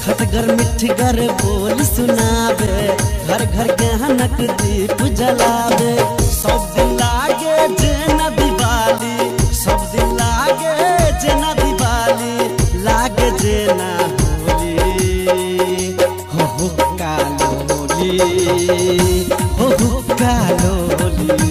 खटगर मिठगर बोल सुनावे, घर घर गहनक दीप जलावे। सब दिन लागे जेना दिवाली, सब दिन लागे जेना दिवाली, लागे जेना होली। हो कालोली, हो कालोली।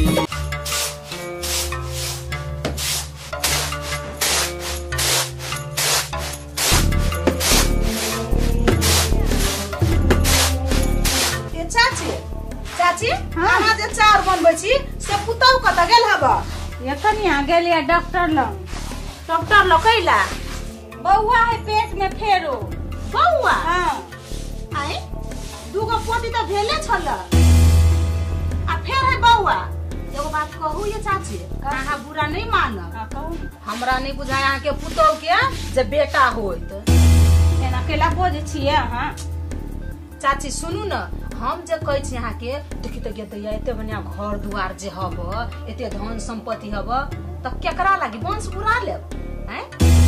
चाची अहाँ जे चार बनबै छी से पुतौ कत गेल हबा? एखन आ गेलिए डॉक्टर लग। डॉक्टर लग कैला? बौआ है पेट में फेरो। बौआ? हां। आइ दुगो पोती त भेले छल आ फेर है बौआ। एगो बात कहू ये चाची, अहाँ बुरा नहीं मानब। कहू। हमरा नहीं बुझाय अहाँ के पुतौ के जे बेटा होइत। एना केला बोझ छिए अहाँ? चाची सुनू न, हम जे कहै छी अहाँ के देखि त गेतै एते बढ़िया घर दुआर जे हब, एते धन संपत्ति हब, त केकरा लागी वंश बुरा लेब? हैं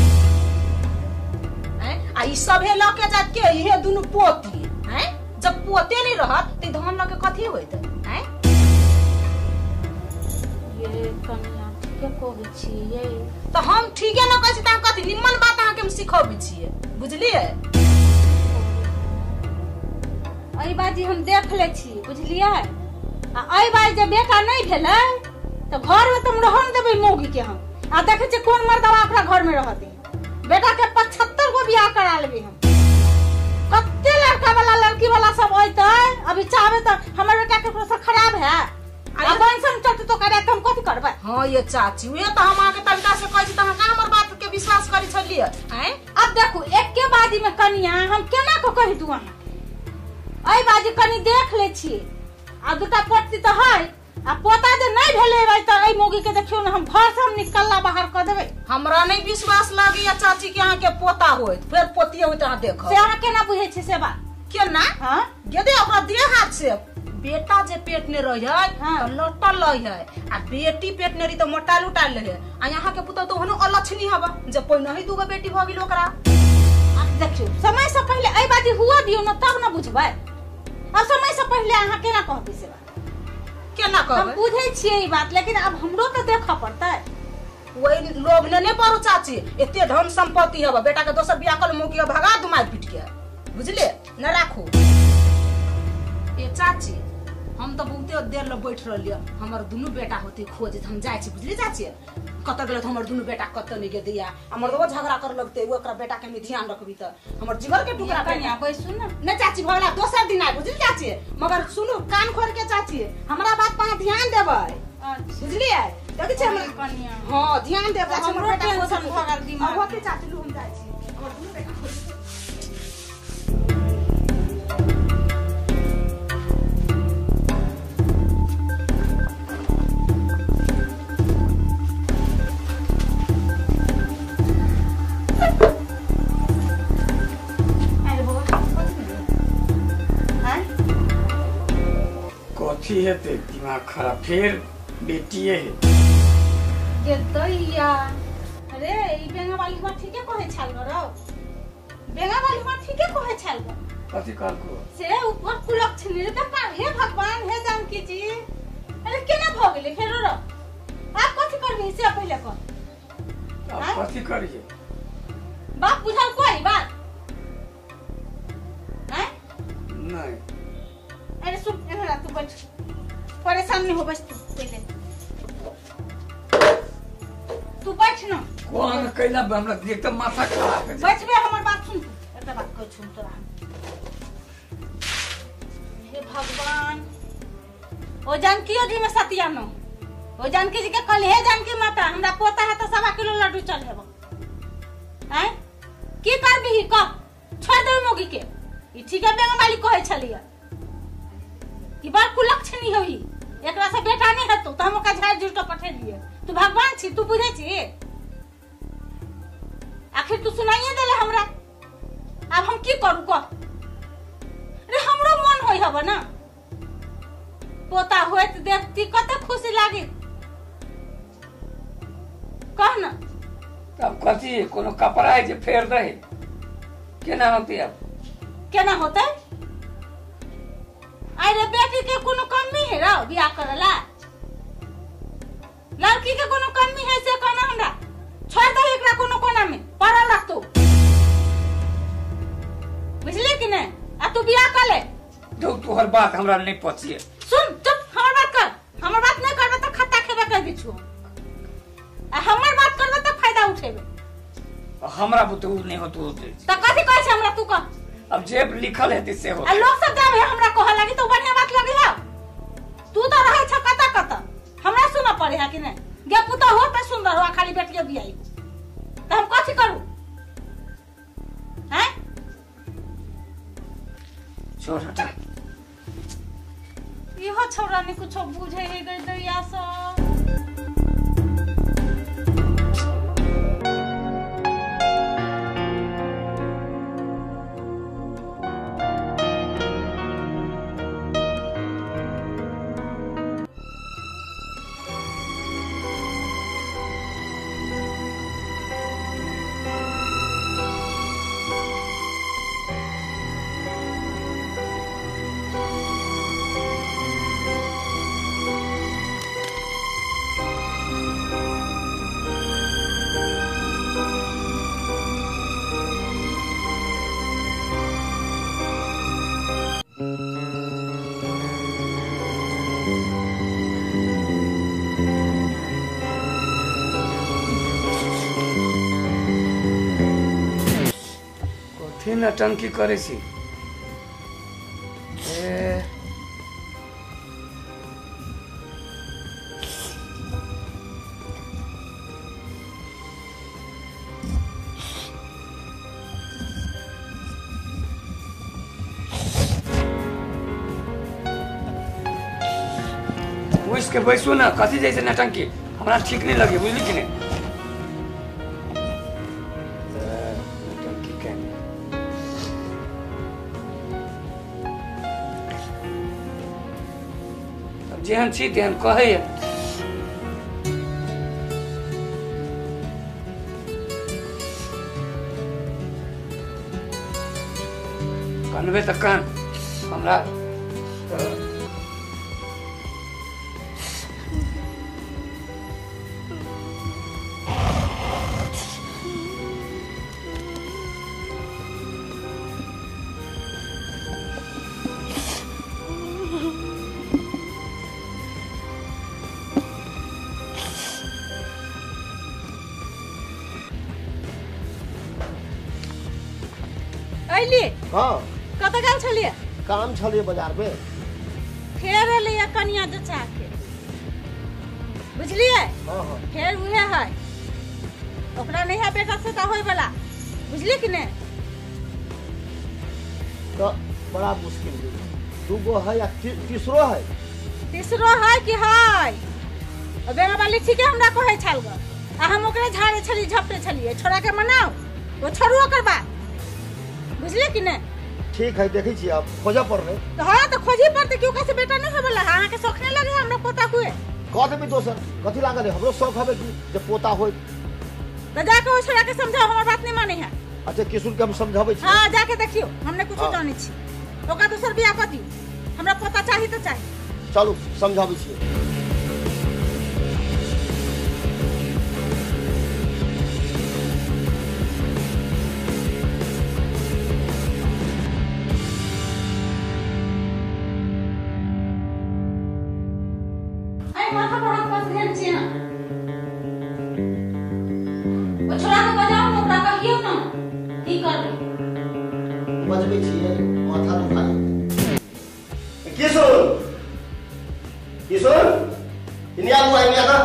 हैं आ ई सभे ल के जात के इहे दुनु पोती, हैं जब पोते नहीं रहत त धन ल के कथि होइत? हैं ये कन्या के कहै छिए त हम ठीके न कहै छी त कथि निम्मन बात अहाँ के हम सिखबै छिए, बुझलिए? आई बाजी हम देख ले छी, बुझलिए? आ आई बाजी जे बेटा नहीं भेलै त घर में तुम रहन देबै मौगी के हम। आ देखे छी कोन मर्दवा अपना घर में रहत। बेटा के 75 गो बियाह करा लेबे हम। कत्ते लड़का वाला लड़की वाला सब होइतै, अभी चाहबे त हमर बेटा के प्रोसेस खराब है। आ वंशम चट तो करे त हम कथि करबै? हां ये चाची, वे त हम आके तरीका से कहै छी त अहाँ हमर बात के विश्वास करै छलिए, हैं? अब देखू एके बाजी में कनिया हम केना को कहि दू अहाँ? आई बाजी कनी देख ले छी। आ दुटा पोती त है, आ पोता जे नहीं भेले भाई त आई मोगी के देखियो न हम घर से हम निकलला बाहर क देबै। हमरा नहीं विश्वास लागैया चाची के अहाँ के पोता होइत, फिर पोती होइत अहाँ देखो। से अहाँ केना बुझै छी से बात? केना? हां गेदे ओकरा देह हाथ से बेटा जे पेट ने रहै त लटल रहै, आ बेटी पेट ने रही त मोटा लुटाल रहै। आ यहाँ के पुतौ त हनो अलक्षणी हबा जे पहिने ही दुगो बेटी भ गेल ओकरा। देखियो समय से पहले आई बाजी हुआ दियो न तब न बुझबै। अब समय से पहले अहाँ केना कहबै से बात? केना कहबै? हम बुझै छियै ई बात, लेकिन अब हमरो त देखा पड़तै। वही लोभ ने नहीं पड़ो चाची, एते धन संपत्ति हबा, बेटा के दोसर बियाह कर मौकी भगा दुमाई पीट के, बुझले? न राखू। ए चाची हम तो बहुते देर ल बैठ रहलिए, हमर दुनु बेटा होते खोज हम जाय छी, बुझली चाची? कत गेल हमर दुनु बेटा कत नहीं गे दिया, हमर दो झगड़ा कर लगते ओकरा बेटा के में ध्यान रखबी त हमर जीवर के टुकड़ा कन्या बैसु न। न चाची भगला दोसर दिन आइ, बुझली चाची? मगर सुनु कान खोल के चाची, हमरा बात पर ध्यान देबै, बुझलिए? देखै छी हमर कन्या हां ध्यान देबै। हमर बेटा टेंशन भगल दिमाग होते चाची लू हम जाय छी, हमर दुनु बेटा कथी हेते दिमाग खराब? फिर बेटिए है गे दैया। अरे ई बेंगा वाली बात ठीके कहै छल रो। बेंगा वाली बात ठीके कहै छल। कथी कहल को? से ऊपर कुलक्षणी रे का हे भगवान हे जानकी जी। अरे केना भ गेलै फेर रो? आप कथी करबी से पहिले कह। अब कथी करिए? बाप बुझल कोई बात? हैं? नहीं। अरे सुन एना तू बैठ, परेशान नहीं हो, बस तू पहले तू बैठ ना। कौन कैला हमरा देख त माथा खराब है। बैठ बे, हमर बात सुन तू। एकटा बात कह सुन तोरा। हे भगवान, ओ जानकी जी में सतिया न, ओ जानकी जी के कल हे जानकी माता हमरा पोता है त 1.25 किलो लड्डू चल हेबो। हैं की करबी क छोड़ दे मोगी के। ई ठीक है बेंगा वाली कहै छलिया कि बार कुलक्षणी होई, एकरा से बेटा नहीं हतो त हम ओकरा झाड़ झूठ पठे दिए। तू भगवान छी, तू बुझे छी? आखिर तू सुनाइए देले हमरा, अब हम की करू क? रे हमरो मन होई हबो ना, पोता होइत देखती कते खुशी लागी। कह ना। तब कथी कोनो कपड़ा है जे फेर दे केना होती अब केना होते अरे बेटी के कोनो कमी है रो बियाह करला लड़की के कोनो कमी है से कहना हमरा छोड़ दे एकरा कोनो कोना में पड़ा रख तू बुझली कि नहीं आ तू बियाह कर ले जो तोहर बात हमरा नहीं पचिए सुन चुप हमर बात कर हमर बात नहीं करबे तो खत्ता खेबे कह दी छु आ हमर बात करबे तो फायदा उठेबे हमरा बुते उ नहीं होतो त कथि कहै छै हमरा तू कह अब जे लिखल है से हो आ लोग सब जावे हमरा कह लागी तो बढ़िया बात लगी है तू तो रहै छ कता कता हमरा सुना पड़े है कि नहीं गे पुता हो त सुंदर हो खाली बेटिया बियाई त हम कथि करू हैं छोड़ हटा इहो छौरा ने कुछो बुझे हे गई दैया स नटंकी करे छी के बैसू ना कथी जैसे नटंकी हमरा ठीक नहीं लगे बुझली कि नहीं जेहन छी तेहन कहे कनबे तक कान हमरा हाँ कत गल छलिए काम छलिए बाजार में फेर लिया कनिया जचा के बुझलिए हाँ हाँ फेर उहे है ओकरा नहीं है बेटा से होय वाला बुझली कि नहीं तो बड़ा मुश्किल है दूगो है या तीसरो है कि है बेमा वाली ठीक है हमरा कहै छल ग आ हम ओकरे झाड़े छली झपटे छलिए छोड़ा के मनाओ वो छोड़ो कर बात बुझले कि नहीं ठीक है देखी छी अब खोजा पड़ रहे तो हां तो खोजी पड़ते क्यों कैसे बेटा नहीं है बोला हां के शौक नहीं लगे हमरा पोता हुए कह देबी दोसर कथि लागल है हमरो शौक हवे कि जे पोता होय तो जाके ओ छोड़ा के समझाओ हमर बात नहीं माने है अच्छा किशोर के हम समझाबै छी हां जाके देखियो हमने कुछ जाने छी ओका दोसर बियाह कथि हमरा पोता चाहिए तो चाहिए चलू समझाबै छी माथा पर हाथ पास ध्यान छी ना ओ छोरा के बजाओ ना ओकरा कहियो ना की करबे बजबै छी माथा दुखाई किशोर इनिया बुआ इनिया का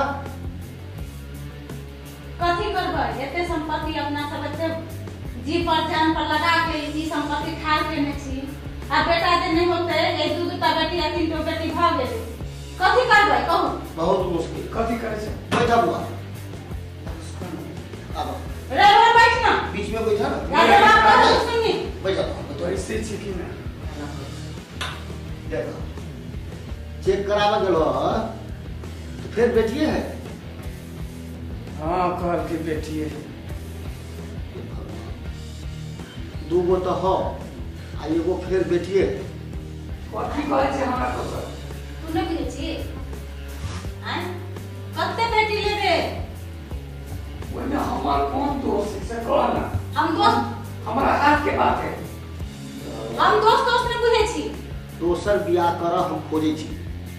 कथि करबे एते संपत्ति अपना सब एते जी पर जान पर लगा के ई संपत्ति खाड़ के ने छी आ बेटा जे नहीं होते एक दू ता बेटी या तीन तो बेटी भ गेले कथि करबे कहू बहुत मुश्किल कथी करे छै बैठा बुआ अब रे बैठ ना बीच में बैठा ना अरे बाप सुनी बैठा तो ऐसे छी कि ना देखो चेक करावा गेलो तो फिर बेटिए है हां कहल के बेटिए दू गो तो हो आ एगो फिर बेटिए कथी कहै छै हमरा दोसर तू नहीं बुझे छी हैं कत्ते बेटी लेबे ओइमे हमार कोन दोस्त से कह ना हम दोस्त हमारा हाथ के बात है हम दोस्त नहीं बुझे छी दोसर बियाह कर हम खोजे छी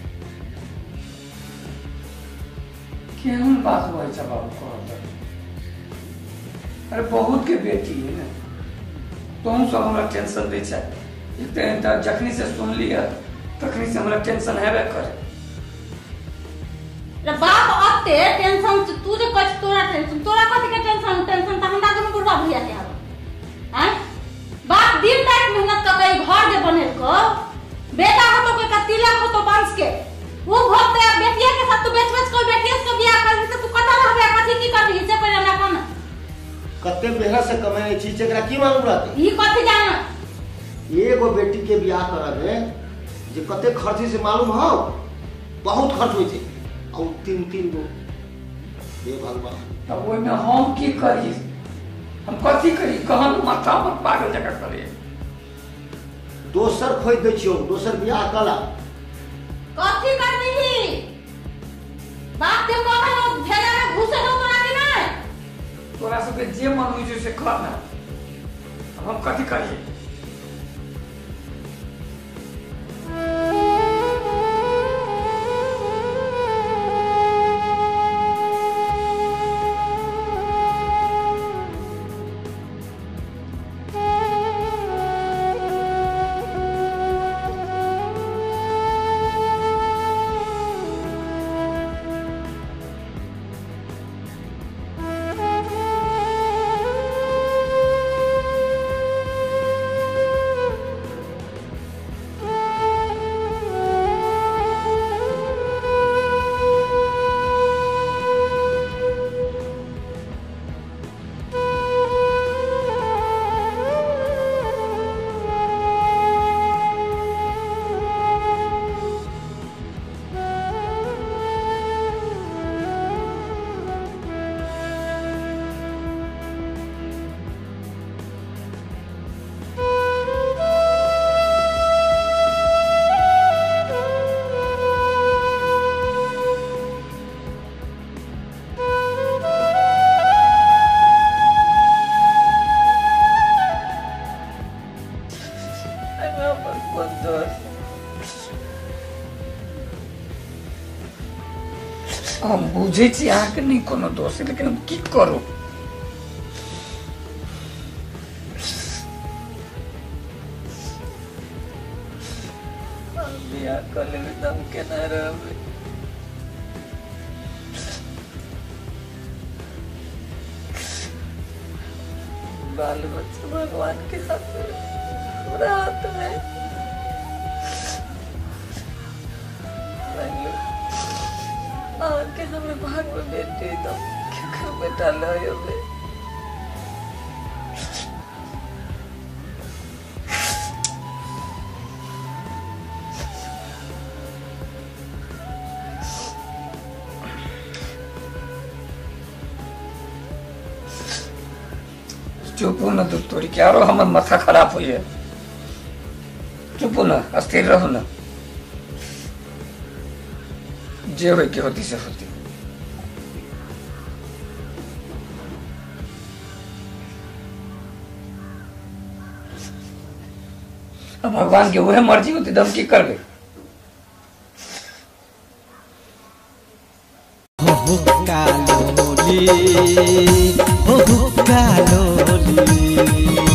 केहन बात होइ छै बाबू कहत अरे बहुत के बेटी है ना तुम सब हमरा टेंशन दे छै इतना जखनी से सुन लिया तखनी से हमरा टेंशन हेबे करे रे बाप अत्ते टेंशन तू जे कछ तोरा कथि के टेंशन त हमरा दुनु बुढ़वा भैया के आब हैं बाप दिन रात मेहनत क के घर जे बनेल को बेटा हो तो के तिलक हो तो वंश के वो भोगते बेटिया के साथ तू बेच कोई बेटिया से बियाह कर तो तू कता रहबे कथि की करबी से पहले हमरा कोन कत्ते मेहनत से कमाए छी एकरा की मालूम रहते ई कथि जान एगो बेटी के बियाह करबे जे कत्ते खर्ची से मालूम हो बहुत खर्च होई छै और तीन गो हे भगवान तब ओइमे हम की करी हम कथी करी कहन माथा पर पागल जका करे दोसर खोज दै छियो दोसर बियाह कला कथि करबी बाप के कहल भेला में घुसे हो तोरा के नहीं तोरा सबके जे मन होइ छै से कर ना अब हम कथी करिए हम बुझे छी अहाँके नहीं कोनो दोष है लेकिन हम की करू बियाह कर लेबै त हम केना रहबै बाल बच्चा भगवान के हाथ में रात में आके हमरे भाग में बेटे तो क्या बेटा लायो बे चुप हो ना तो तोरी क्या रो हमर माथा खराब हुई है चुप हो ना अस्थिर रहो ना जे हो के होती से होती अब भगवान की वह मर्जी होती तो हम की करबे हो कालोली